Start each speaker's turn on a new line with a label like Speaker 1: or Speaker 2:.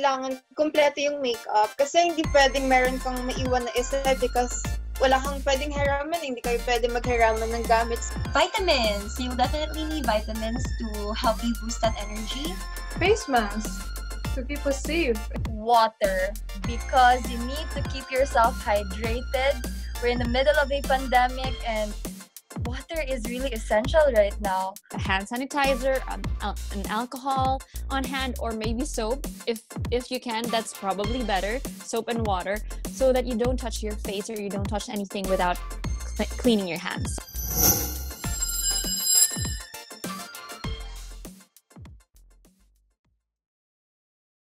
Speaker 1: kailangan kumpleto yung makeup. Kasi hindi pwedeng meron kang maiwan na isa because wala kang pwedeng hiraman, hindi kayo pwede maghiraman ng gamit.
Speaker 2: Vitamins! You definitely need vitamins to help you boost that energy.
Speaker 3: Face mask to keep us safe.
Speaker 4: Water, because you need to keep yourself hydrated. We're in the middle of a pandemic and water is really essential right now.
Speaker 5: A hand sanitizer, an alcohol on hand, or maybe soap. If you can, that's probably better. Soap and water, so that you don't touch your face or you don't touch anything without cleaning your hands.